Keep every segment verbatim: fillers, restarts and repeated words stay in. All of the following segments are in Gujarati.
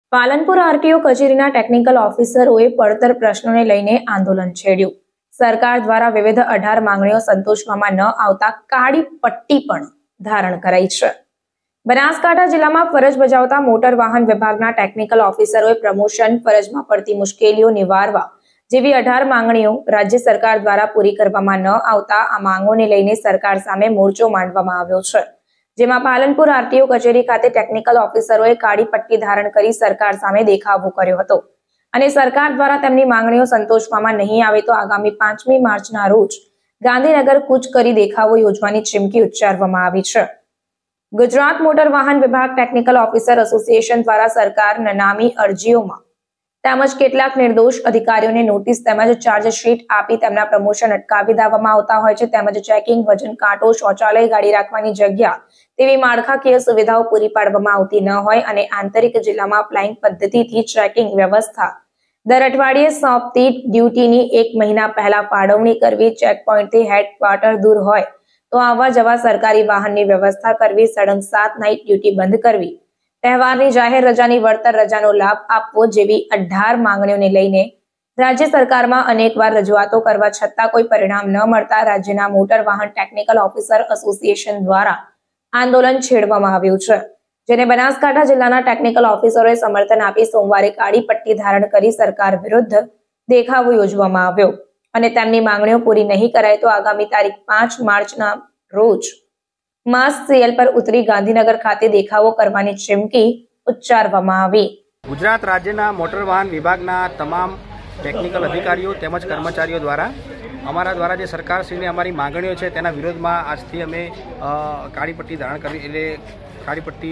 પાલનપુર આરટીઓ કચેરીના ટેકનિકલ ઓફિસરોએ પડતર પ્રશ્નોને લઈને આંદોલન છેડ્યું। સરકાર દ્વારા વિવિધ અઢાર માંગણીઓ સંતોષવામાં ન આવતા કાળી પટ્ટી પણ ધારણ કરાઈ છે। બનાસકાંઠા જિલ્લામાં ફરજ બજાવતા મોટર વાહન વિભાગના ટેકનિકલ ઓફિસરોએ પ્રમોશન, ફરજમાં પડતી મુશ્કેલીઓ નિવારવા જેવી અઢાર માંગણીઓ રાજ્ય સરકાર દ્વારા પૂરી કરવામાં ન આવતા આ માંગોને લઈને સરકાર સામે મોરચો માંડવામાં આવ્યો છે, જેમાં પાલનપુર આરટીઓ કચેરી ખાતે ટેકનિકલ ઓફિસરોએ કાળી પટ્ટી ધારણ કરી સરકાર સામે દેખાવો કર્યો હતો અને સરકાર દ્વારા તેમની માંગણીઓ સંતોષવામાં નહીં આવે તો આગામી પાંચમી માર્ચના રોજ ગાંધીનગર કૂચ કરી દેખાવો યોજવાની ચીમકી ઉચ્ચારવામાં આવી છે। ગુજરાત મોટર વાહન વિભાગ ટેકનિકલ ઓફિસર એસોસિએશન દ્વારા સરકાર નનામી અરજીઓમાં તેમજ કેટલાક નિર્દોષ અધિકારીઓને નોટિસ તેમજ ચાર્જશીટ આપી તેમના પ્રમોશન અટકાવી દેવામાં આવતા હોય છે, તેમજ ચેકિંગ, વજન કાંટો, શૌચાલય, ગાડી રાખવાની જગ્યા તેવી માળખાકીય સુવિધાઓ પૂરી પાડવામાં આવતી ન હોય અને આંતરિક જિલ્લામાં ફ્લાઇંગ પદ્ધતિથી ચેકિંગ વ્યવસ્થા દર અઠવાડિયે સોંપતી ડ્યુટીની એક મહિના પહેલા ફાળવણી કરવી, ચેકપોઇન્ટથી હેડક્વાર્ટર દૂર હોય તો આવવા જવા સરકારી વાહનની વ્યવસ્થા કરવી, સળંગ સાત નાઇટ ડ્યુટી બંધ કરવી, તહેવારની જાહેર રજાની વળતર રજાનો લાભ આપવો જેવી અઢાર માંગણીઓને લઈને રાજ્ય સરકારમાં અનેકવાર રજૂઆતો કરવા છતાં કોઈ પરિણામ ન મળતા રાજ્યના મોટર વાહન ટેકનિકલ ઓફિસર એસોસિએશન દ્વારા આંદોલન છેડવામાં આવ્યું છે, જેને બનાસકાંઠા જિલ્લાના ટેકનિકલ ઓફિસરોએ સમર્થન આપી સોમવારે કાળી પટ્ટી ધારણ કરી સરકાર વિરુદ્ધ દેખાવો યોજવામાં આવ્યો અને તેમની માંગણીઓ પૂરી નહીં કરાય તો આગામી તારીખ પાંચ માર્ચના રોજ માસ સીએલ પર ઉતરી ગાંધીનગર ખાતે દેખાવો કરવાની ચીમકી ઉચ્ચારવામાં આવી। ગુજરાત રાજ્યના મોટર વાહન વિભાગના તમામ ટેકનિકલ અધિકારીઓ તેમજ કર્મચારીઓ દ્વારા અમારા દ્વારા જે સરકારશ્રીને અમારી માંગણીઓ છે તેના વિરોધમાં આજથી અમે કાળી પટ્ટી ધારણ કરી એટલે કાળી પટ્ટી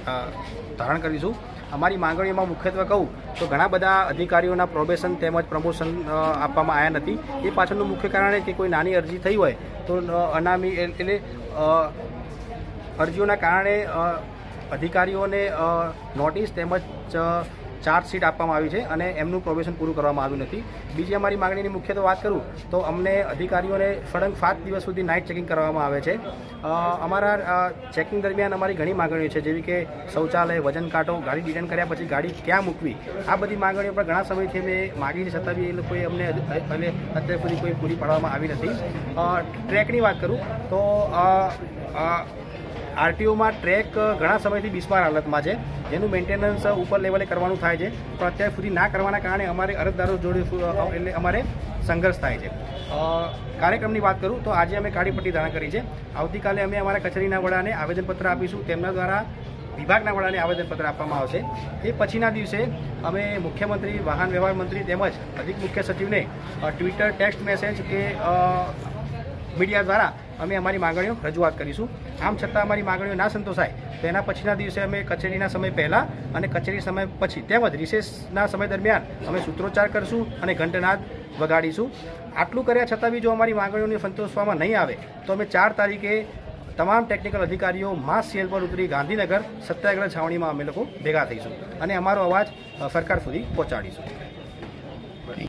ધારણ કરીશું। અમારી માંગણીઓમાં મુખ્યત્વે કહું તો ઘણા બધા અધિકારીઓના પ્રોબેશન તેમજ પ્રમોશન આપવામાં આવ્યા નથી। એ પાછળનું મુખ્ય કારણ એ કે કોઈ નાની અરજી થઈ હોય તો અનામી એટલે અરજીઓના કારણે અધિકારીઓને નોટિસ તેમજ ચાર્જશીટ આપવામાં આવી છે અને એમનું પ્રોબેશન પૂરું કરવામાં આવ્યું નથી। બીજી અમારી માંગણીની મુખ્યત્વે વાત કરું તો અમને અધિકારીઓને સળંગ સાત દિવસ સુધી નાઇટ ચેકિંગ કરવામાં આવે છે। અમારા ચેકિંગ દરમિયાન અમારી ઘણી માંગણીઓ છે, જેવી કે શૌચાલય, વજન કાંટો, ગાડી ડિટેન કર્યા પછી ગાડી ક્યાં મૂકવી, આ બધી માંગણીઓ પર ઘણા સમયથી અમે માગી છે, છતાં બી એ લોકોએ અમને અત્યાર સુધી કોઈ પૂરી પાડવામાં આવી નથી। ટ્રેકની વાત કરું તો આરટીઓમાં ટ્રેક ઘણા સમયથી બિસ્માર હાલતમાં છે, જેનું મેન્ટેનન્સ ઉપર લેવલે કરવાનું થાય છે, પણ અત્યાર સુધી ના કરવાના કારણે અમારે અરજદારો જોડે એટલે અમારે સંઘર્ષ થાય છે। કાર્યક્રમની વાત કરું તો આજે અમે કાળી પટ્ટી ધારણ કરી છે। આવતીકાલે અમે અમારા કચેરીના વડાને આવેદનપત્ર આપીશું, તેમના દ્વારા વિભાગના વડાને આવેદનપત્ર આપવામાં આવશે। એ પછીના દિવસે અમે મુખ્યમંત્રી, વાહન વ્યવહાર મંત્રી તેમજ અધિક મુખ્ય સચિવને ટ્વિટર, ટેક્સ્ટ મેસેજ કે મીડિયા દ્વારા અમે અમારી માંગણીઓ રજૂઆત કરીશું। આમ છતાં અમારી માંગણીઓ ના સંતોષાય તો એના પછીના દિવસે અમે કચેરીના સમય પહેલાં અને કચેરી સમય પછી તેમજ રિસેસના સમય દરમિયાન અમે સૂત્રોચ્ચાર કરીશું અને ઘંટનાદ વગાડીશું। આટલું કર્યા છતાં બી જો અમારી માંગણીઓને સંતોષવામાં નહીં આવે તો અમે ચાર તારીખે તમામ ટેકનિકલ અધિકારીઓ માસ સીએલ પર ઉતરી ગાંધીનગર સત્યાગ્રહ છાવણીમાં અમે લોકો ભેગા થઈશું અને અમારો અવાજ સરકાર સુધી પહોંચાડીશું।